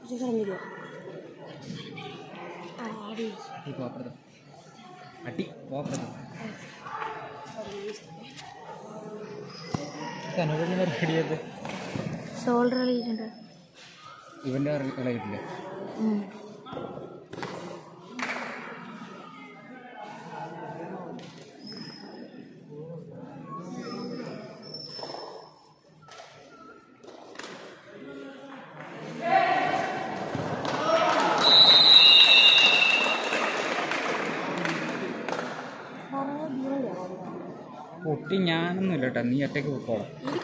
Shoulder കളിയിട്ടുണ്ട്. ഇവന്റെ കളയിട്ടില്ലേ? പൊട്ടി ഞാനൊന്നുമില്ല കേട്ടോ, നീ ഒറ്റയ്ക്ക് പോക്കോളാം.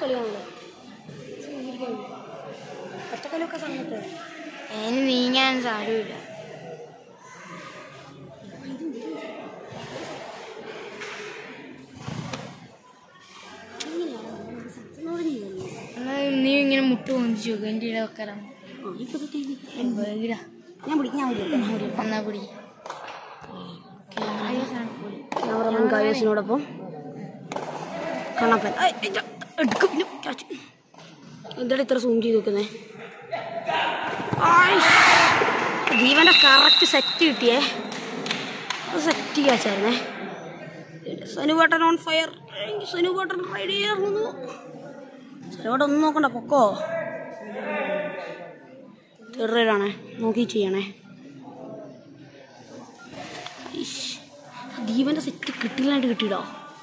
അതിന് നീങ്ങാൻ സാരമില്ല. നീ ഇങ്ങനെ മുട്ട് പൊന്തിച്ചു നോക്കും. എൻ്റെ ഇട വെക്കാറാ ഞാൻ പിടിക്കാൻ എന്നാ പിടി. ക്യാമറമാൻ കായോസിനോടൊപ്പം കണ്ണപ്പൻ എടുക്കും. എന്താണ് ഇത്ര സൂം ചെയ്ത് വെക്കുന്നേ? ജീവന്റെ കറക്റ്റ് സെറ്റ് കിട്ടിയേ. സെറ്റ് ചെയ്യാച്ചായിരുന്നേ. Sanu button on fire. Sanu button ride ചെയ്യാറുന്നു. സനുബട്ടൺ ഒന്നും നോക്കണ്ട, പൊക്കോ. ചെറുതാണേ, നോക്കി ചെയ്യണേ. ജീവന്റെ സെറ്റ് കിട്ടില്ലാണ്ട് കിട്ടിയിടോ.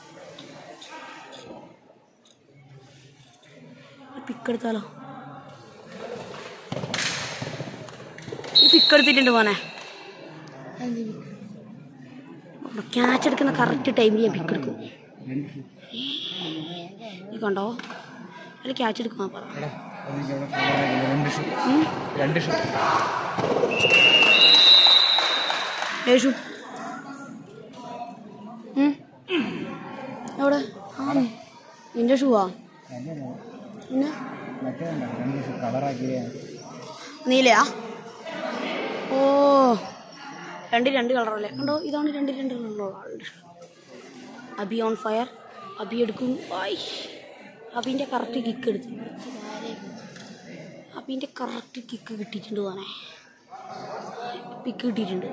പിക്കെടുത്താലോ? ഈ പിക്കെടുത്തിട്ടുണ്ട് മോനെ. ക്യാച്ച് എടുക്കുന്ന കറക്റ്റ് ടൈമിൽ ഞാൻ പിക്കെടുക്കും. നീ കണ്ടോ? അല്ല ക്യാച്ച് എടുക്കുമാ പറ. എവിടെ? ആ നിന്റെ ഷൂവാ? പിന്നെ നീലയാ? ഓ, രണ്ട് കളറല്ലേ? കണ്ടോ, ഇതാണ് രണ്ട് കളറുള്ള ആളുടെ. Abi on fire. അബി എടുക്കും. അബിൻ്റെ കറക്റ്റ് കിക്ക് എടുത്തു. അബിൻ്റെ കറക്റ്റ് കിക്ക് കിട്ടിയിട്ടുണ്ട്. പോനെ പിക്ക് കിട്ടിയിട്ടുണ്ട്.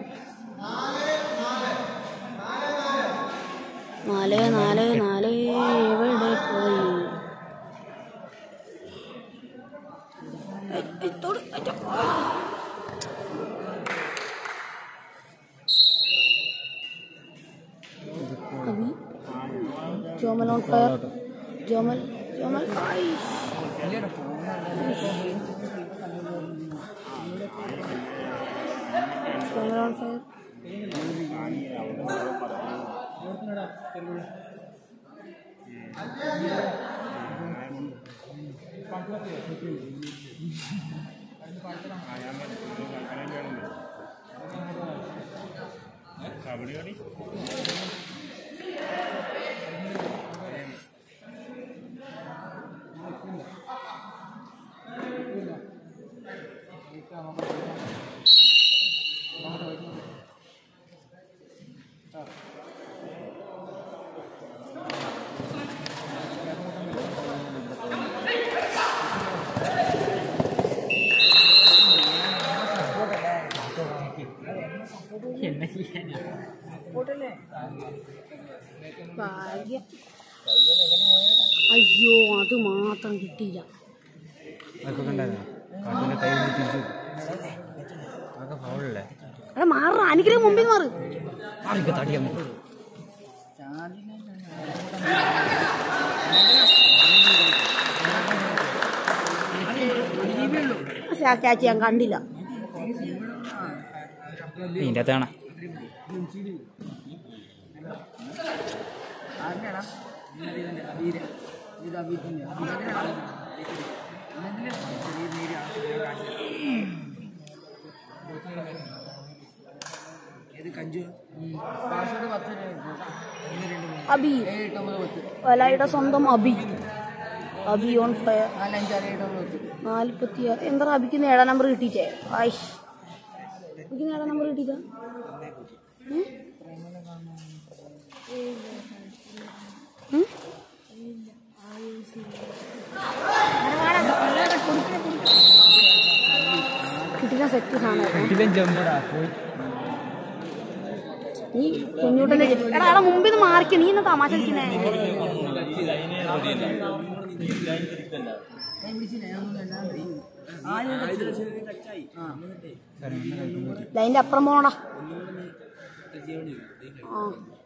4 എവിടെ പോയി? Jomal on fire. Jomal on fire. അയ്യോ, അത് മാത്രം കിട്ടിയില്ല. മാറ, അനുഗ്രഹം മുമ്പിൽ മാറ്. ക്യാച്ച് ഞാൻ കണ്ടില്ല. ഇതിൻ്റെ അകത്താണ് അബി, വലയുടെ സ്വന്തം അബി. Abi on fire. 46. എന്താ അബിക്ക് 7 നമ്പർ കിട്ടിയിട്ടേ? അബിക്ക് 7 നമ്പർ കിട്ടിയില്ല. കിട്ടില്ല. സെറ്റ് സാധനം. ഇതിലും ജമ്പടാ പോയി. നീ കുഞ്ഞൂട്ടൻ്റെ എടാ അവിടെ മുമ്പിൽ നിന്ന് മാറിക്ക. നീ എന്നാ തമാശ കളിക്കുന്നേ? ലൈൻ്റെ അപ്പുറം പോണടാ. ആ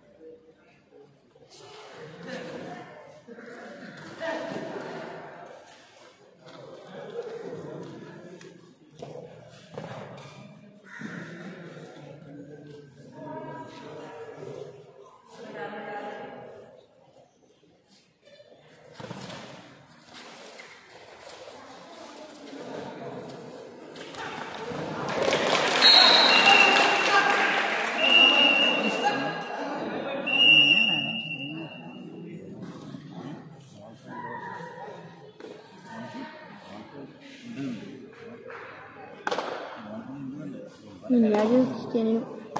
മിന്നാജ് ചിക്കനും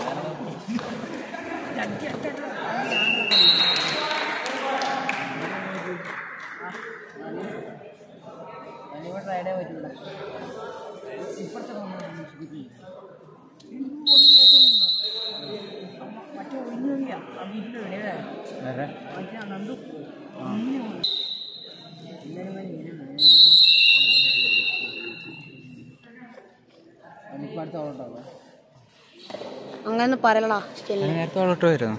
അങ്ങനെ പറയലടാ. നേരത്തെ ഓളോട്ടോ വരുന്നോ?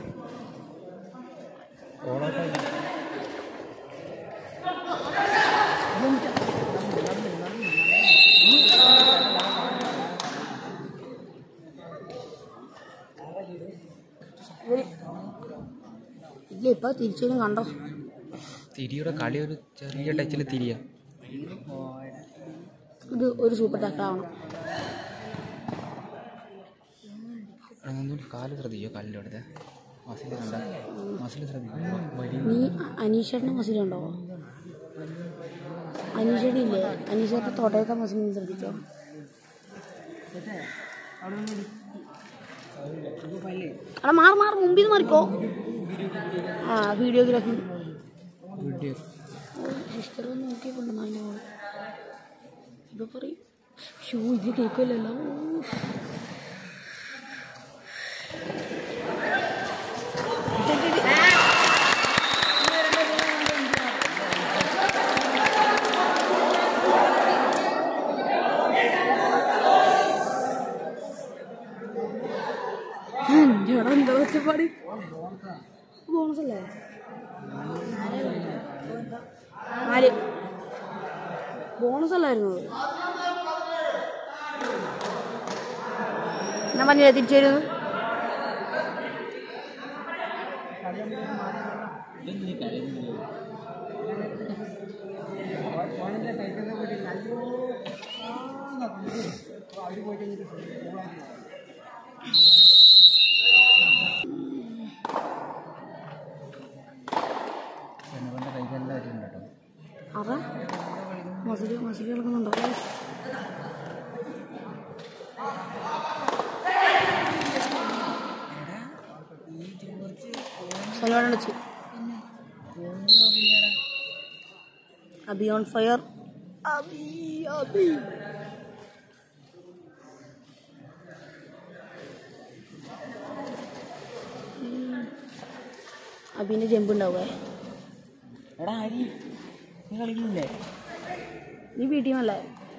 ഇല്ല ഇപ്പൊ തിരിച്ചും കണ്ടോ? തിരിയുടെ കളി ഒരു ചെറിയ ടച്ചിൽ തിരിയാ. ഇത് ഒരു സൂപ്പർ ടാക്കളാവണം. കാല് ശ്രദ്ധിക്കോ? കാലിൻ്റെ അടുത്ത് മസിൽ ശ്രദ്ധിക്കും. നീ അനീഷേട്ടൻ്റെ മസിലുണ്ടോ? അനീഷേട്ടനില്ലേ? അനീഷേട്ടൻ്റെ തൊടയത്തെ മസിൽ ശ്രദ്ധിച്ചോ? അവിടെ മാറി മുമ്പിൽ നിന്ന് മാറിക്കോ. ആ വീഡിയോഗ്രാഫി സിസ്റ്റർ ഒന്ന് നോക്കിയപ്പോണ്ട് അതിൻ്റെ മോള് ഇപ്പൊ പറയും ഷൂ ഇത് കേൾക്കില്ലല്ലോ. എന്താ ഒച്ചപ്പാടി? ബോണസല്ലേ? 4 ബോണസ് അല്ലായിരുന്നു. ഞാൻ പറഞ്ഞില്ലേ തിരിച്ചു വരുന്നു. അതാ മസിൽ കിടക്കുന്നുണ്ടോ? Abi on fire. അബിന്റെ ജമ്പ് ഉണ്ടാവേ. എടാ ഹരി, നീ കളിക്കുന്നില്ലേ? നീ ബി ടീമല്ലേ?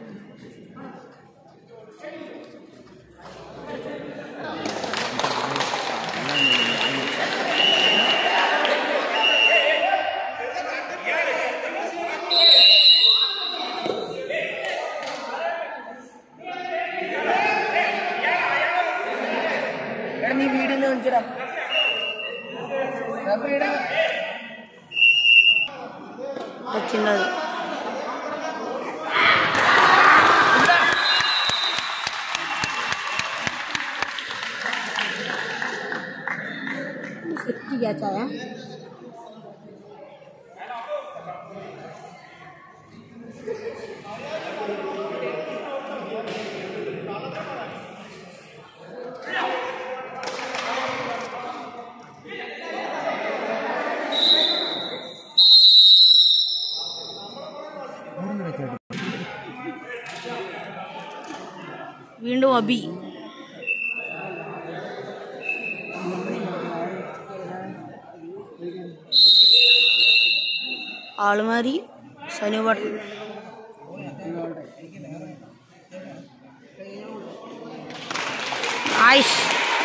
നീ വീടിന് വിളിച്ചടാ. വെച്ചിട്ടുള്ളത് സെറ്റ് ക്യാച്ചായ. വീണ്ടും അബി. ആളുമാരി സനുവട്ടൻ. ആയിഷ്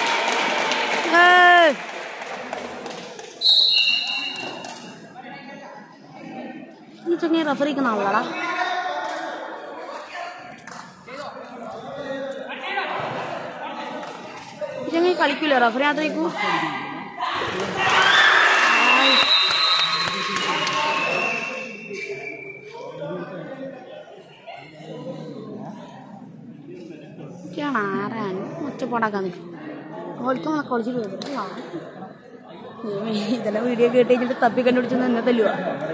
ചെങ്ങ റഫറിക്ക് നാളടാ. ചെങ്ങ കളിക്കൂല റഫറി അത്രയ്ക്കൂ. ആരാണ് ഒറ്റപ്പാടാക്കാൻ നിൽക്കും. കളിക്കാൻ കളിച്ചിട്ട് പോയിട്ടില്ല. ഇതെല്ലാം വീഡിയോ കേട്ട് കഴിഞ്ഞിട്ട് തപ്പി കണ്ടുപിടിച്ചെന്ന് എന്നെ തല്ലുവാ.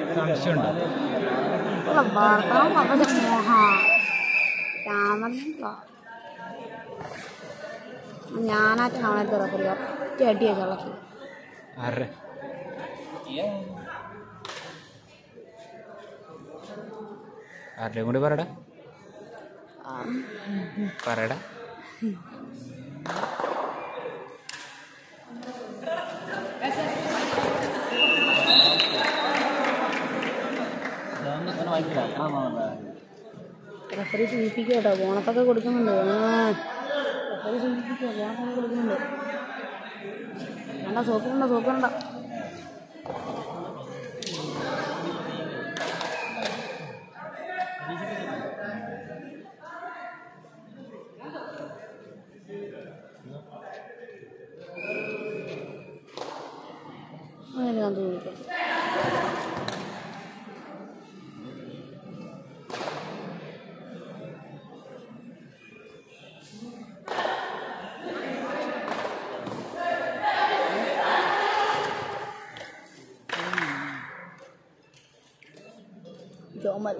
ഞാനായിട്ട് കാണാത്ത റഫറി ചേട്ടിയാ ചളക്കി. ആരുടെയും കൂടി പറയടാ പറയടാ. റഫറി സൂചിപ്പിക്കുക കേട്ടോ. ബോണസൊക്കെ കൊടുക്കുന്നുണ്ട്. റഫറി സൂചിപ്പിക്കുക ബോണസൊക്കെ കൊടുക്കുന്നുണ്ട്. വേണ്ട സോക്കുന്നുണ്ടോ സോക്കുന്നുണ്ടോ. അങ്ങനെ കണ്ടു ചോദിക്കാം. ജോമൽ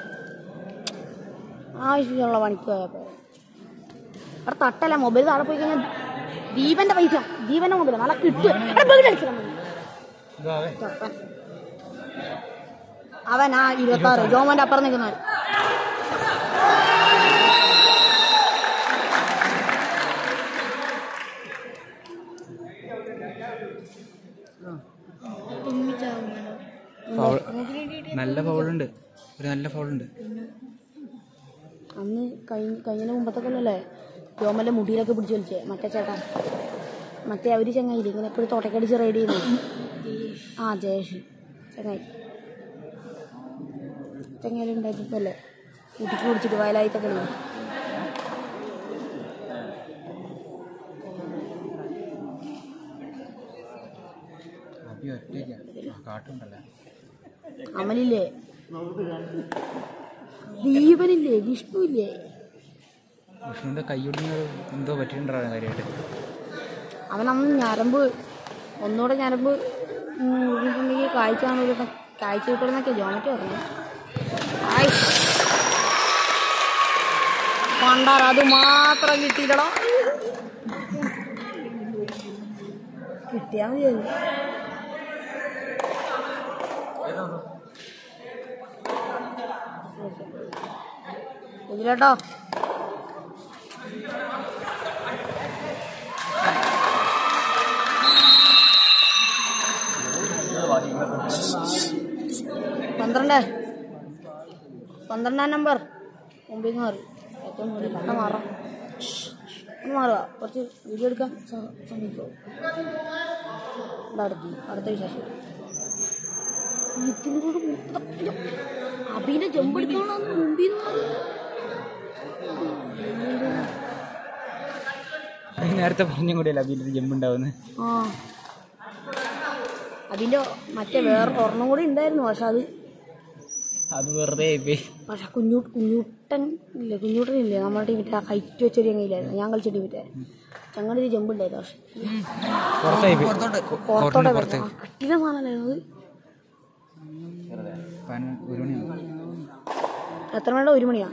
ആവശ്യമുള്ള പണിക്ക് പോയപ്പോൾ അവിടെ തട്ടല്ല. മൊബൈൽ താഴെ പോയി കഴിഞ്ഞാൽ ദീപന്റെ പൈസ ദീപന്റെ മൊബൈൽ നല്ല കിട്ടും. അവൻ ആ 26 ജോമന്റെ അപ്പുറം നിൽക്കുന്നവൻ. നല്ല ഫൗളുണ്ട്. ഒരു നല്ല ഫൗളുണ്ട്. അന്ന് കഴിഞ്ഞ മുമ്പത്തെ കൊല്ലല്ലേ ജോമന്റെ മുടിയിലൊക്കെ പിടിച്ച് വലിച്ചേ മറ്റേ ചേട്ടാ. മറ്റേ അവര് ചങ്ങായില്ലേ ഇങ്ങനെ എപ്പോഴും തോട്ടക്കടിച്ച് റൈഡ് ചെയ്യുന്നു. ആ ജയേഷ് ചങ്ങായി ഉണ്ടായിട്ടല്ലേ മുടിക്ക് പിടിച്ചിട്ട് വയലായിത്തെ കളി. അമലില്ലേ ദീപനില്ലേ വിഷ്ണു ഇല്ലേ. വിഷ്ണുവിന്റെ കൈയൊടിഞ്ഞ എന്തോ പറ്റിയിട്ടുണ്ടാവും കാര്യമായിട്ട്. അവനന്ന് ഞരമ്പ് ഒന്നുകൂടെ ഞരമ്പ് ഊരിട്ടുണ്ടെങ്കിൽ കാഴ്ച കിട്ടുന്നൊക്കെ ജോമറ്റ് പറഞ്ഞു. കണ്ടാർ അത് മാത്രം കിട്ടിയില്ലടോ. കിട്ടിയാ മതിയായിരുന്നു. ഇതിലേട്ടോ പന്ത്രണ്ടാം നമ്പർ മുമ്പിൽ മാറി ഏറ്റവും കൂടുതൽ കണ്ട മാറാം. ഒന്ന് മാറുക കുറച്ച് വീഡിയോ എടുക്കാൻ ശ്രമിക്കുമോ. അടുത്ത വിശേഷം ഇതിനോട് അഭിനെ ജമ്പെടുക്കാണോ മുമ്പിൽ നിന്ന് മാറുന്നത്. നേരത്തെ പറഞ്ഞും കൂടിയല്ല അഭിന്റെ ജമ്പുണ്ടാവുന്നത്. ആ അതിന്റെ മറ്റേ വേറെ ഒരെണ്ണം കൂടി ഉണ്ടായിരുന്നു. പക്ഷെ അത് വെറുതെ പക്ഷെ കുഞ്ഞൂട്ടൻ ഇല്ലേ നമ്മുടെ ടീമിന്റെ ആ ഹൈറ്റ് വെച്ചൊരു ചങ്ങയില്ലായിരുന്നു ഞാൻ കളിച്ച ടീമിന്റെ ചങ്ങളുടെ ഒരു ജമ്പ് ഉണ്ടായിരുന്നു. പക്ഷെ പുറത്തോടെ കിട്ടിയ സാധനമല്ലായിരുന്നു അത്. എത്ര വേണ്ട 1 മണിയാ.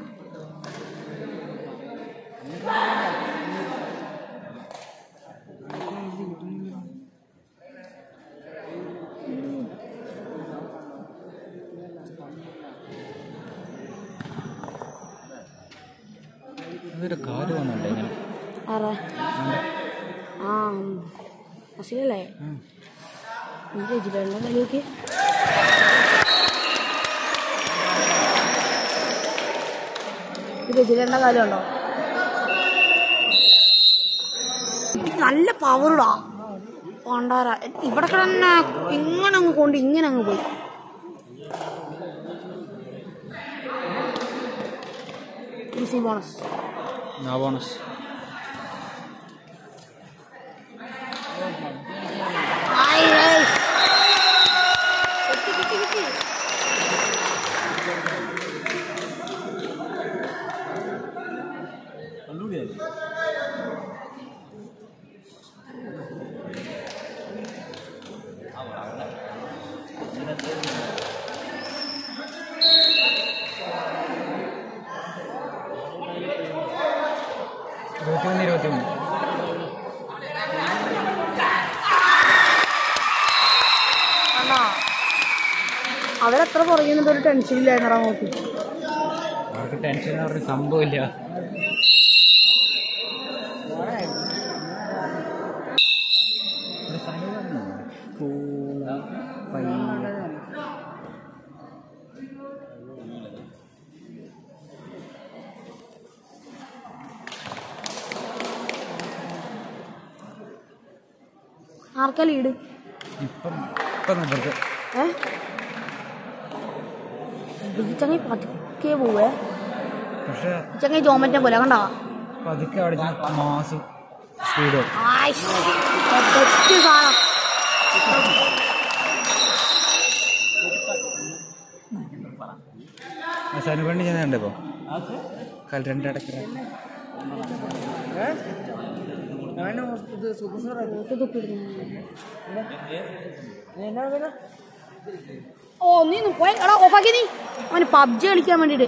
അതൊരു കാല് വന്നുണ്ട് ഇങ്ങനെ. ആരാ? ആ അസിലല്ലേ? നീ രജിലുള്ള കളിയൊക്കെ രജിലേണ്ട കാലമുണ്ടോ? നല്ല പവറിടാ പണ്ടാര. ഇവിടെ തന്നെ ഇങ്ങനെ അങ്ങ് കൊണ്ട് ഇങ്ങനെ അങ്ങ് പോയി. ബോണസ് ബോണസ് അവരെത്ര പറയുന്നുണ്ട്. ഒരു ടെൻഷൻ ഇല്ലായിരുന്നടാ നോക്കി. അവർക്ക് ടെൻഷൻ എന്ന് പറഞ്ഞ സംഭവമില്ല. ആർക്കാ ലീഡ് ഇപ്പം? ചങ്ങി പതുക്കെ പോവേ. ചങ്ങി ജോമറ്റ പോലെ കണ്ടാ പതുക്കെ മാസം സ്പീഡ് സാധനം. സനുപണ്ണി ചെയ്യുന്നുണ്ട് ഇപ്പൊ കൽരണ്ടടക്കില്ല. ഓ നീ പോയി എടാ ഓഫാക്കി. നീ അവന് പബ്ജി കളിക്കാൻ വേണ്ടിട്ട്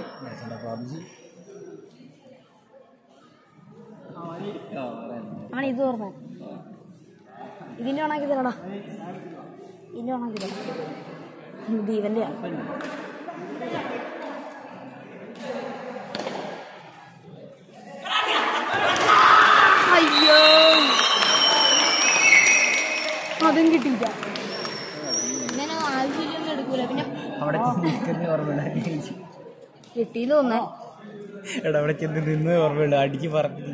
അവൻ ഇത് ഓർമ്മ ഇതിന്റെ ഓണാക്കി തരടാ. ഇതിന്റെ ഓണാക്കി തരാം. ദീപന്റെ അയ്യോ അതും കിട്ടിയില്ല. ഇങ്ങനെ ആവശ്യമൊന്നും എടുക്കൂല. പിന്നെ കിട്ടിയെന്ന് തോന്നേ. എടാ അവിടെ ചെന്ന് നിന്ന് ഓർമ്മയുള്ളു അടിക്ക് പറഞ്ഞു.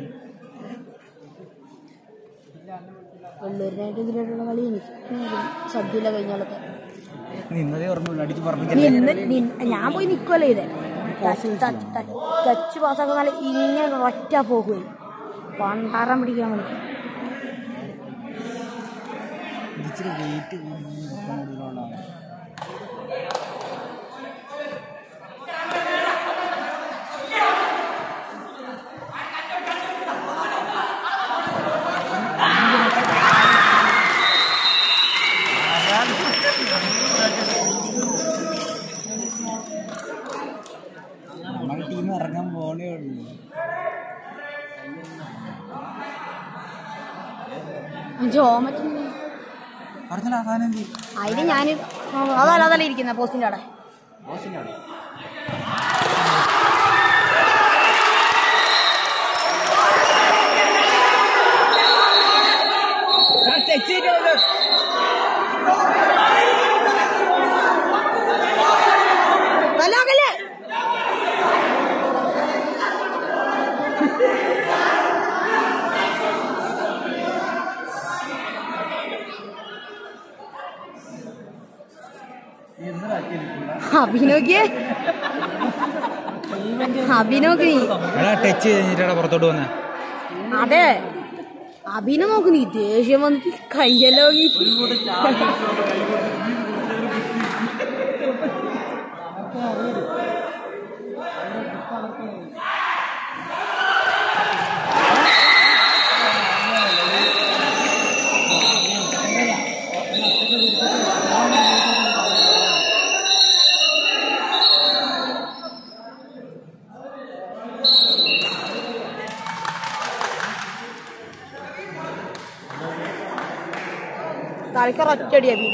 വെള്ളൂരിനായിട്ട് ഇതിലായിട്ടുള്ള കളി എനിക്ക് സദ്യയില്ല കഴിഞ്ഞാലൊക്കെ നിന്നതേ ഓർമ്മയുള്ളു അടിക്ക് പറഞ്ഞു. ഞാൻ പോയി നിൽക്കുമല്ലോ ഇതേ ടച്ച് പാസ്സാക്കുന്ന ഇങ്ങനെ ഒറ്റ പോകുകയും പണ്ടാരം പിടിക്കാൻ വേണ്ടി. നമ്മുടെ ടീം ഇറങ്ങാൻ പോണേ ഉള്ളൂ. അതിന് ഞാൻ അതല്ല ഇരിക്കുന്ന പോസ്റ്റിന്റെ അവിടെ. അഭിനോക്കിയേ അഭിനോക്കി ടച്ച് കഴിഞ്ഞിട്ടാണ് പുറത്തോട്ട് വന്നേ. അതെ അഭിനോ നോക്ക്. നീ ദേഷ്യം വന്നിട്ട് കയ്യല്ലോ. തലക്കൊരൊറ്റടിയാ പിന്നെ.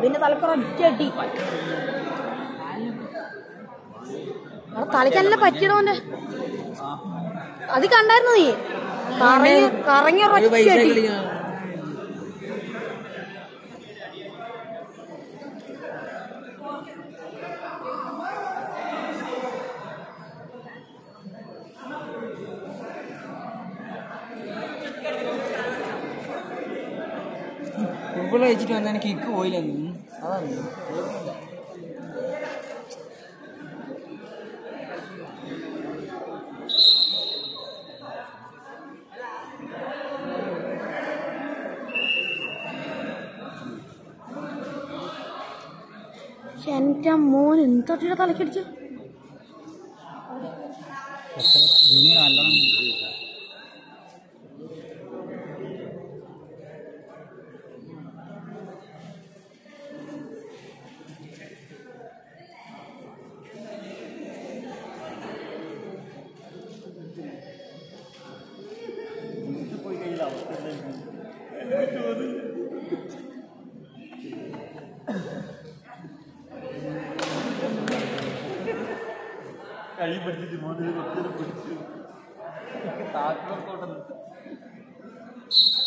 അതിന്റെ തലക്കൊരൊറ്റ അടി. തലയ്ക്കല്ല പറ്റിയിടവന്റെ. അത് കണ്ടായിരുന്നു നീ? കറങ്ങി ഒരൊറ്റ അടി. ഫുട്ബോൾ കഴിച്ചിട്ട് വന്നാൽ കിക്ക് പോയില്ല. അതാണ് എന്റെ മോൻ എന്തൊട്ടിയുടെ തലക്കടിച്ചു. കൈ പിടിച്ചിട്ട് മോനെ പിടിച്ചു താക്കോട്ടം